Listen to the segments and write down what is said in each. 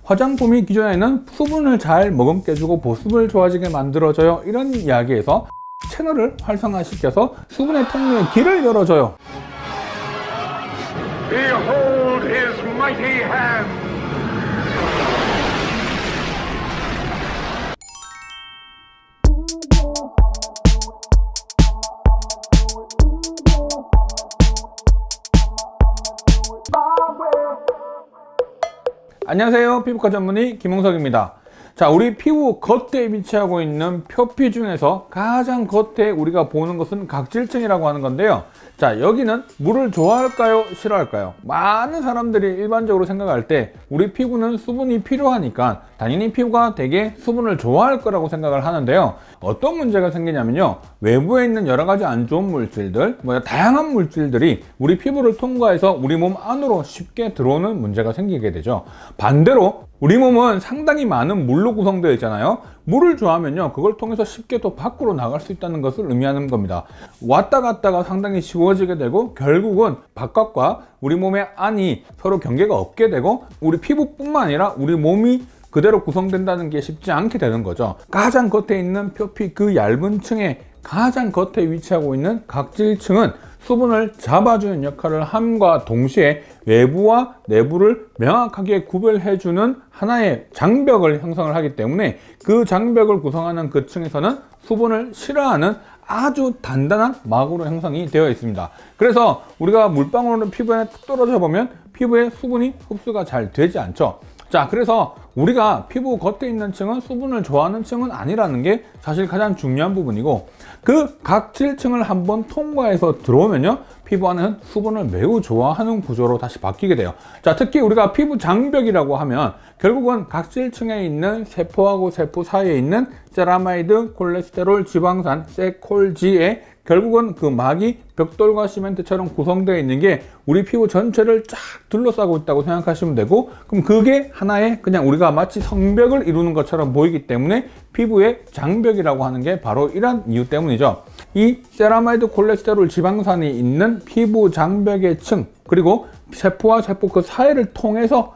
화장품이 기존에는 수분을 잘 머금게 해주고 보습을 좋아지게 만들어줘요, 이런 이야기에서 채널을 활성화시켜서 수분의 통로의 길을 열어줘요. Behold his mighty hand. 안녕하세요, 피부과 전문의 김홍석입니다. 자, 우리 피부 겉에 위치하고 있는 표피 중에서 가장 겉에 우리가 보는 것은 각질층이라고 하는 건데요. 자, 여기는 물을 좋아할까요, 싫어할까요? 많은 사람들이 일반적으로 생각할 때 우리 피부는 수분이 필요하니까 당연히 피부가 되게 수분을 좋아할 거라고 생각을 하는데요. 어떤 문제가 생기냐면요, 외부에 있는 여러 가지 안 좋은 물질들, 다양한 물질들이 우리 피부를 통과해서 우리 몸 안으로 쉽게 들어오는 문제가 생기게 되죠. 반대로 우리 몸은 상당히 많은 물로 구성되어 있잖아요. 물을 좋아하면요, 그걸 통해서 쉽게 또 밖으로 나갈 수 있다는 것을 의미하는 겁니다. 왔다 갔다가 상당히 쉬워지게 되고, 결국은 바깥과 우리 몸의 안이 서로 경계가 없게 되고, 우리 피부뿐만 아니라 우리 몸이 그대로 구성된다는 게 쉽지 않게 되는 거죠. 가장 겉에 있는 표피, 그 얇은 층에 가장 겉에 위치하고 있는 각질층은 수분을 잡아주는 역할을 함과 동시에 외부와 내부를 명확하게 구별해주는 하나의 장벽을 형성을 하기 때문에, 그 장벽을 구성하는 그 층에서는 수분을 싫어하는 아주 단단한 막으로 형성이 되어 있습니다. 그래서 우리가 물방울을 피부에 툭 떨어져 보면 피부에 수분이 흡수가 잘 되지 않죠. 자, 그래서 우리가 피부 겉에 있는 층은 수분을 좋아하는 층은 아니라는 게 사실 가장 중요한 부분이고, 그 각질층을 한번 통과해서 들어오면요, 피부 안은 수분을 매우 좋아하는 구조로 다시 바뀌게 돼요. 자, 특히 우리가 피부 장벽이라고 하면 결국은 각질층에 있는 세포하고 세포 사이에 있는 세라마이드, 콜레스테롤, 지방산, 세콜지에 결국은 그 막이 벽돌과 시멘트처럼 구성되어 있는 게 우리 피부 전체를 쫙 둘러싸고 있다고 생각하시면 되고, 그럼 그게 하나의 그냥 우리가 마치 성벽을 이루는 것처럼 보이기 때문에 피부의 장벽이라고 하는 게 바로 이런 이유 때문이죠. 이 세라마이드, 콜레스테롤, 지방산이 있는 피부 장벽의 층, 그리고 세포와 세포 그 사이를 통해서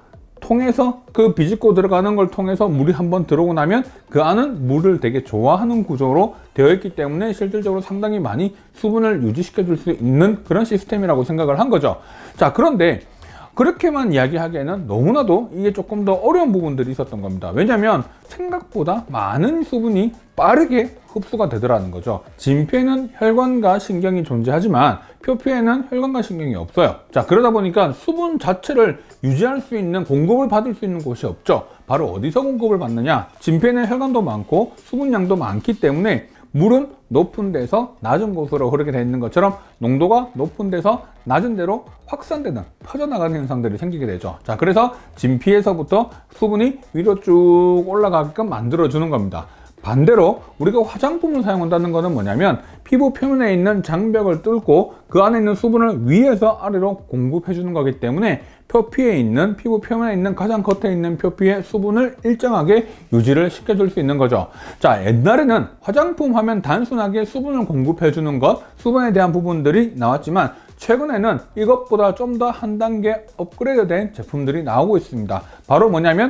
그 비집고 들어가는 걸 통해서 물이 한번 들어오고 나면 그 안은 물을 되게 좋아하는 구조로 되어 있기 때문에 실질적으로 상당히 많이 수분을 유지시켜 줄 수 있는 그런 시스템이라고 생각을 한 거죠. 자, 그런데 그렇게만 이야기하기에는 너무나도 이게 조금 더 어려운 부분들이 있었던 겁니다. 왜냐하면 생각보다 많은 수분이 빠르게 흡수가 되더라는 거죠. 진피에는 혈관과 신경이 존재하지만 표피에는 혈관과 신경이 없어요. 자, 그러다 보니까 수분 자체를 유지할 수 있는, 공급을 받을 수 있는 곳이 없죠. 바로 어디서 공급을 받느냐? 진피에는 혈관도 많고 수분량도 많기 때문에 물은 높은 데서 낮은 곳으로 흐르게 되어 있는 것처럼 농도가 높은 데서 낮은 데로 확산되는, 퍼져나가는 현상들이 생기게 되죠. 자, 그래서 진피에서부터 수분이 위로 쭉 올라가게끔 만들어주는 겁니다. 반대로 우리가 화장품을 사용한다는 것은 뭐냐면 피부 표면에 있는 장벽을 뚫고 그 안에 있는 수분을 위에서 아래로 공급해 주는 거기 때문에 표피에 있는, 피부 표면에 있는 가장 겉에 있는 표피의 수분을 일정하게 유지를 시켜줄 수 있는 거죠. 자, 옛날에는 화장품 하면 단순하게 수분을 공급해 주는 것, 수분에 대한 부분들이 나왔지만 최근에는 이것보다 좀 더 한 단계 업그레이드 된 제품들이 나오고 있습니다. 바로 뭐냐면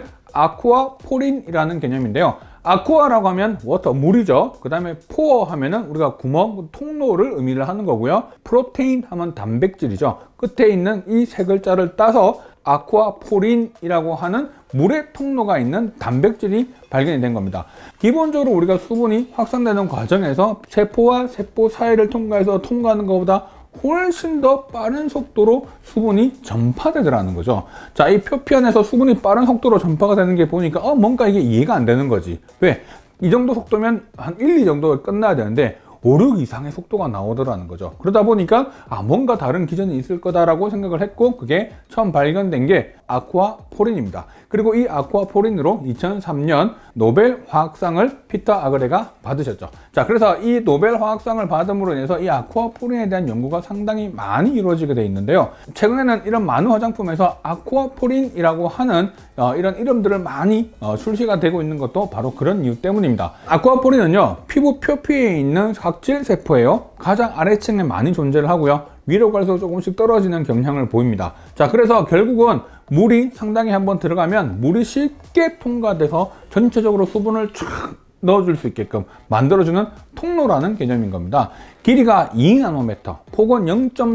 아쿠아포린이라는 개념인데요. 아쿠아라고 하면 워터, 물이죠. 그 다음에 포어 하면은 우리가 구멍, 통로를 의미를 하는 거고요. 프로테인 하면 단백질이죠. 끝에 있는 이 세 글자를 따서 아쿠아포린이라고 하는 물의 통로가 있는 단백질이 발견이 된 겁니다. 기본적으로 우리가 수분이 확산되는 과정에서 세포와 세포 사이를 통과하는 것보다 훨씬 더 빠른 속도로 수분이 전파되더라는 거죠. 자, 이 표피 안에서 수분이 빠른 속도로 전파가 되는 게 보니까 뭔가 이게 이해가 안 되는 거지. 왜? 이 정도 속도면 한 1, 2 정도가 끝나야 되는데 5, 6 이상의 속도가 나오더라는 거죠. 그러다 보니까 뭔가 다른 기전이 있을 거다라고 생각을 했고, 그게 처음 발견된 게 아쿠아포린입니다. 그리고 이 아쿠아포린으로 2003년 노벨 화학상을 피터 아그레가 받으셨죠. 자, 그래서 이 노벨 화학상을 받음으로 인해서 이 아쿠아포린에 대한 연구가 상당히 많이 이루어지게 되어 있는데요. 최근에는 이런 많은 화장품에서 아쿠아포린이라고 하는 이런 이름들을 많이 출시가 되고 있는 것도 바로 그런 이유 때문입니다. 아쿠아포린은요, 피부 표피에 있는 각질 세포예요. 가장 아래층에 많이 존재를 하고요. 위로 갈수록 조금씩 떨어지는 경향을 보입니다. 자, 그래서 결국은 물이 상당히 한번 들어가면 물이 쉽게 통과돼서 전체적으로 수분을 쫙 넣어줄 수 있게끔 만들어주는 통로라는 개념인 겁니다. 길이가 2나노미터, 폭은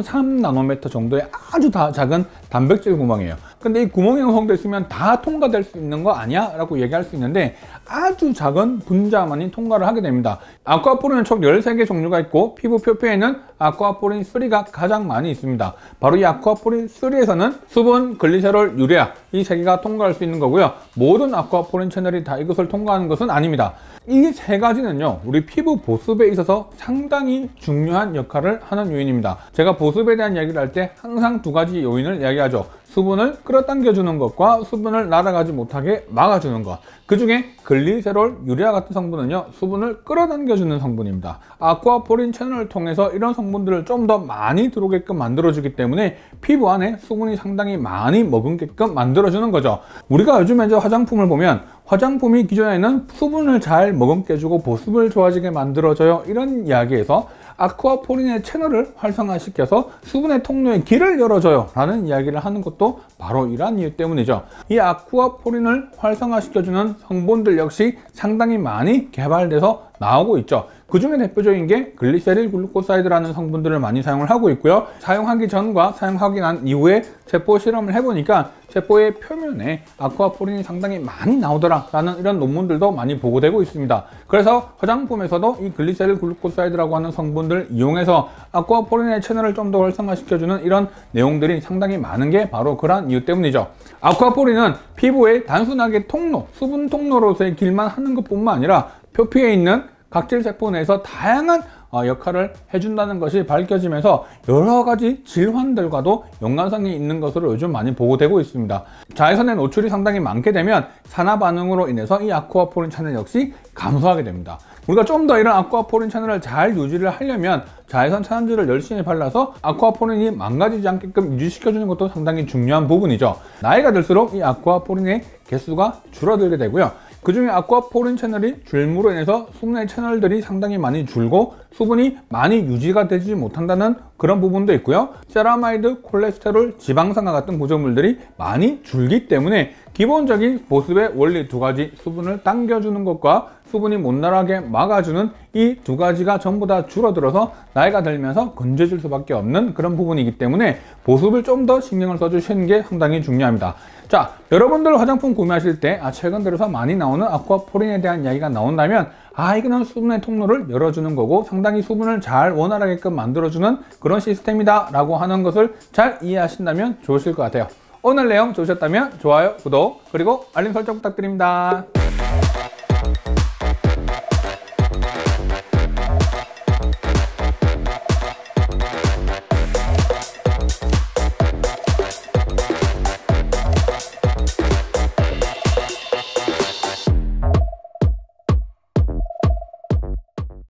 0.3나노미터 정도의 아주 작은 단백질 구멍이에요. 근데 이 구멍이 형성되어 있으면 다 통과될 수 있는 거 아니야? 라고 얘기할 수 있는데 아주 작은 분자만이 통과를 하게 됩니다. 아쿠아포린은 총 13개 종류가 있고 피부 표피에는 아쿠아포린 3가 가장 많이 있습니다. 바로 이 아쿠아포린 3에서는 수분, 글리세롤, 유레아 이 3개가 통과할 수 있는 거고요. 모든 아쿠아포린 채널이 다 이것을 통과하는 것은 아닙니다. 이 3가지는요 우리 피부 보습에 있어서 상당히 중요한 역할을 하는 요인입니다. 제가 보습에 대한 이야기를 할 때 항상 2가지 요인을 이야기하죠. 수분을 끌어당겨 주는 것과 수분을 날아가지 못하게 막아주는 것. 그 중에 글리세롤, 유레아 같은 성분은요 수분을 끌어당겨 주는 성분입니다. 아쿠아포린 채널을 통해서 이런 성분들을 좀 더 많이 들어오게끔 만들어 주기 때문에 피부 안에 수분이 상당히 많이 머금게끔 만들어 주는 거죠. 우리가 요즘에 화장품을 보면 화장품이 기존에는 수분을 잘 머금게 주고 보습을 좋아지게 만들어줘요 이런 이야기에서 아쿠아포린의 채널을 활성화시켜서 수분의 통로에 길을 열어줘요 라는 이야기를 하는 것도 바로 이러한 이유 때문이죠. 이 아쿠아포린을 활성화시켜주는 성분들 역시 상당히 많이 개발돼서 나오고 있죠. 그 중에 대표적인 게 글리세릴 글루코사이드라는 성분들을 많이 사용을 하고 있고요. 사용하기 전과 사용하기 난 이후에 세포 실험을 해보니까 세포의 표면에 아쿠아포린이 상당히 많이 나오더라 라는 이런 논문들도 많이 보고되고 있습니다. 그래서 화장품에서도 이 글리세릴 글루코사이드라고 하는 성분들을 이용해서 아쿠아포린의 채널을 좀 더 활성화시켜주는 이런 내용들이 상당히 많은 게 바로 그러한 이유 때문이죠. 아쿠아포린은 피부의 단순하게 통로, 수분 통로로서의 길만 하는 것뿐만 아니라 표피에 있는 각질 세포 내에서 다양한 역할을 해준다는 것이 밝혀지면서 여러 가지 질환들과도 연관성이 있는 것으로 요즘 많이 보고되고 있습니다. 자외선의 노출이 상당히 많게 되면 산화 반응으로 인해서 이 아쿠아포린 채널 역시 감소하게 됩니다. 우리가 좀 더 이런 아쿠아포린 채널을 잘 유지를 하려면 자외선 차단제를 열심히 발라서 아쿠아포린이 망가지지 않게끔 유지시켜주는 것도 상당히 중요한 부분이죠. 나이가 들수록 이 아쿠아포린의 개수가 줄어들게 되고요. 그 중에 아쿠아포린 채널이 줄므로 인해서 수분의 채널들이 상당히 많이 줄고 수분이 많이 유지가 되지 못한다는 그런 부분도 있고요. 세라마이드, 콜레스테롤, 지방산화 같은 구조물들이 많이 줄기 때문에 기본적인 보습의 원리 2가지, 수분을 당겨주는 것과 수분이 못 나가게 막아주는 이 2가지가 전부 다 줄어들어서 나이가 들면서 건조해질 수밖에 없는 그런 부분이기 때문에 보습을 좀 더 신경을 써주시는 게 상당히 중요합니다. 자, 여러분들 화장품 구매하실 때 최근 들어서 많이 나오는 아쿠아포린에 대한 이야기가 나온다면 이거는 수분의 통로를 열어주는 거고 상당히 수분을 잘 원활하게끔 만들어주는 그런 시스템이다 라고 하는 것을 잘 이해하신다면 좋으실 것 같아요. 오늘 내용 좋으셨다면 좋아요, 구독, 그리고 알림 설정 부탁드립니다.